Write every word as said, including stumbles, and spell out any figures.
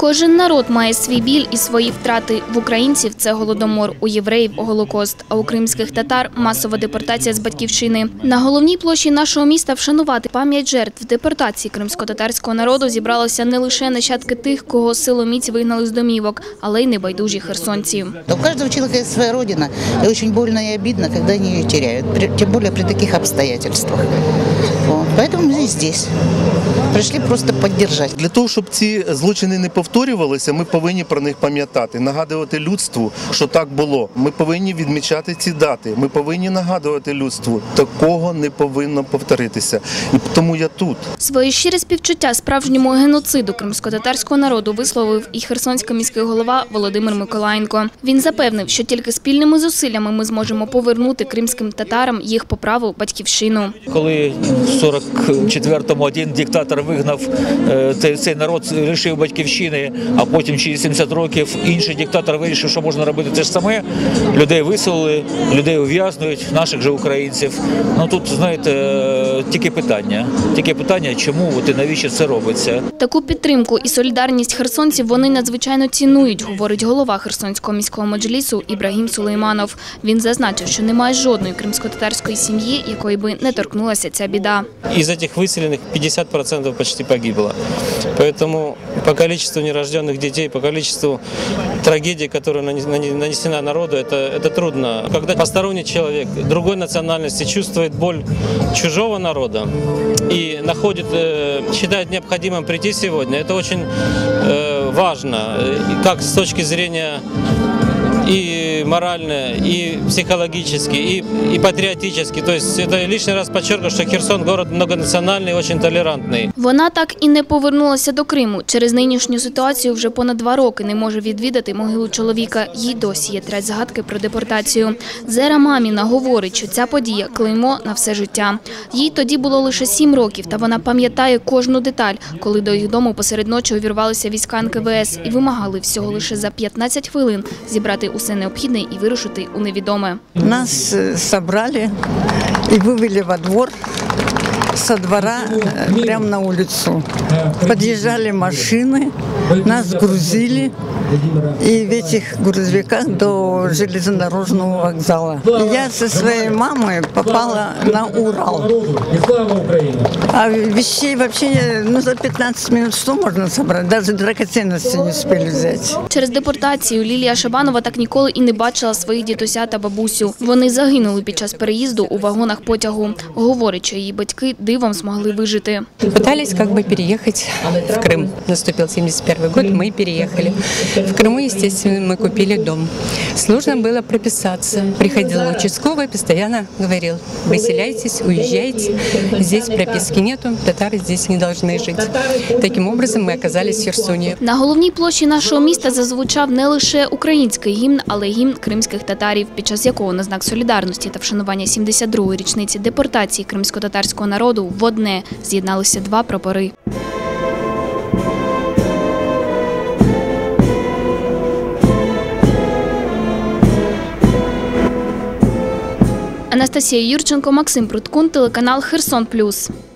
Кожен народ має свій біль і свої втрати. В українців – це голодомор, у євреїв – Голокост, а у кримських татар – масова депортація з батьківщини. На головній площі нашого міста вшанувати пам'ять жертв депортації кримсько-татарського народу зібралося не лише нащадки тих, кого силоміць вигнали з домівок, але й небайдужі херсонці. У кожного чоловіка є своя родина, і дуже больно і обідно, коли вони її втрачають, тим більше при таких обстоятельствах. Тому ми здесь. Прийшли просто підтримати. Для того, щоб ці злочини не повторювалися, ми повинні про них пам'ятати, нагадувати людству, що так було. Ми повинні відмічати ці дати, ми повинні нагадувати людству, такого не повинно повторитися. І тому я тут. Своє щире співчуття справжньому геноциду кримсько-татарського народу висловив і херсонський міський голова Володимир Миколаєнко. Він запевнив, що тільки спільними зусиллями ми зможемо повернути кримським татарам їх по праву батьківщину. Коли в сорок четвертому один диктатор вигнав цей народ, лишив батьківщини, а потім через сімдесят років інший диктатор вирішив, що можна робити те ж саме, людей виселили, людей ув'язнюють, наших же українців. Ну тут, знаєте, тільки питання, тільки питання, чому от і навіщо це робиться. Таку підтримку і солідарність херсонців вони надзвичайно цінують, говорить голова Херсонського міського меджлісу Ібрагім Сулейманов. Він зазначив, що немає жодної кримсько-татарської сім'ї, якої би не торкнулася ця біда. Із цих виселених п'ятдесят відсотків почти погибло. Тому по количеству нерожденных детей, по количеству трагедий, которые нанесена народу, это, это трудно. Когда посторонний человек другой национальности чувствует боль чужого народа и находит, считает необходимым прийти сегодня, это очень важно, как с точки зрения и морально, и психологически, и, и патриотически. То есть это лишний раз подчеркиваю, что Херсон город многонациональный, очень толерантный. Вона так і не повернулася до Криму. Через нинішню ситуацію вже понад два роки не може відвідати могилу чоловіка. Їй досі є трять згадки про депортацію. Зера Маміна говорить, що ця подія – клеймо на все життя. Їй тоді було лише сім років, та вона пам'ятає кожну деталь, коли до їх дому посеред ночі увірвалися війська ен ка ве ес і вимагали всього лише за п'ятнадцять хвилин зібрати усе необхідне і вирушити у невідоме. Нас собрали и вывели во двор, со двора прямо на улицу. Подъезжали машины, нас грузили и в этих грузовиках до железнодорожного вокзала. Я со своей мамой попала на Урал. А вещей вообще ну, за п'ятнадцять минут что можно собрать? Даже драгоценности не успели взять. Через депортацію Лілія Шабанова так ніколи і не бачила своїх дідуся та бабусю. Вони загинули під час переїзду у вагонах потягу. Говорить, що її батьки дивом змогли вижити. Пытались как бы переехать в Крым. Наступил семьдесят первый год, мы переехали. В Крыму, естественно, мы купили дом. Сложно было прописаться. Приходил участковый, постоянно говорил: выселяйтесь, уезжайте. Здесь прописки нету, татары здесь не должны жить. Таким образом мы оказались в Херсоне. На головній площі нашого міста зазвучав не лише український гімн, але й гімн кримських татарів, під час якого на знак солідарності та вшанування сімдесят другої річниці депортації кримсько-татарського народу в одне з'єдналися два прапори. Анастасія Юрченко, Максим Пруткун, телеканал Херсон Плюс.